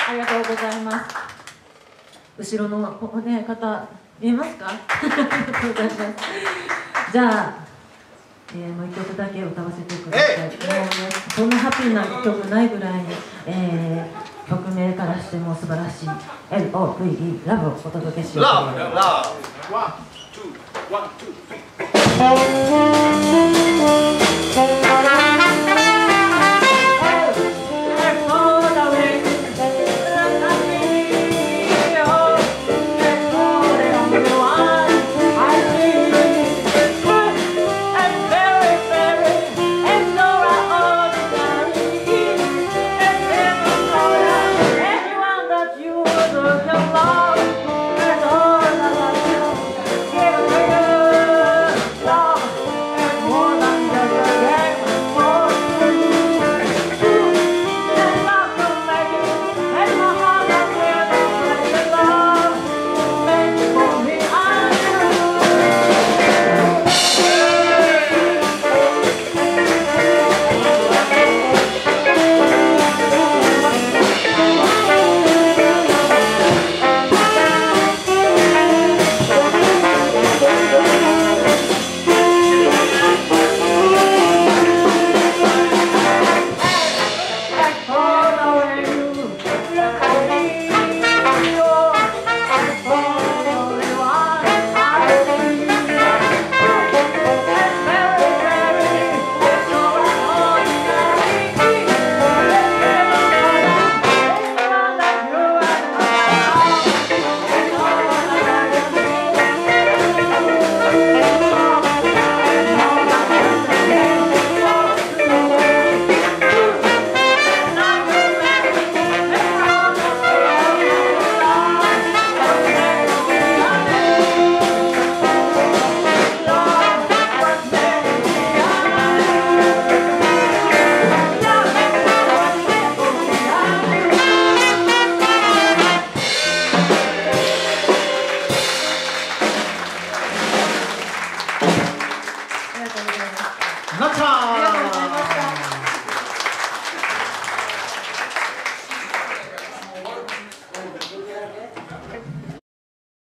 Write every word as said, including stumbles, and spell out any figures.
ありがとうございます。後ろのここね方見えますか？ありがとうございます。じゃあ、えー、もう一曲だけ歌わせてください。もうね、そんなハッピーな曲ないぐらいに、えー、曲名からしても素晴らしい エルオーブイイー ラブをお届けしようと思います。 なっちゃん。